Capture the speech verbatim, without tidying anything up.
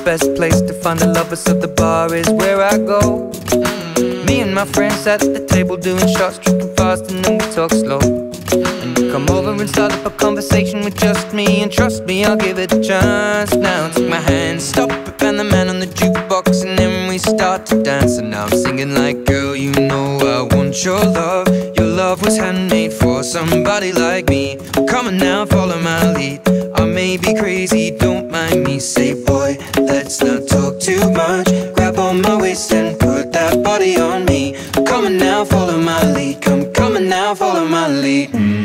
best place to find a lover, so the bar is where I go. Me and my friends at the table doing shots, tripping fast, and then we talk slow. And you come over and start up a conversation with just me, and trust me, I'll give it a chance. Now take my hand, stop it, and the man on the jukebox, and then we start to dance. And now I'm singing like, girl, you know I want your love. Your love was handmade for somebody like me. Come on now, follow my lead. I may be crazy, don't mind me. Say, boy, let's not talk too much. Grab on my waist and put that body on me. Come on now, follow my lead. Come, come on now, follow my lead.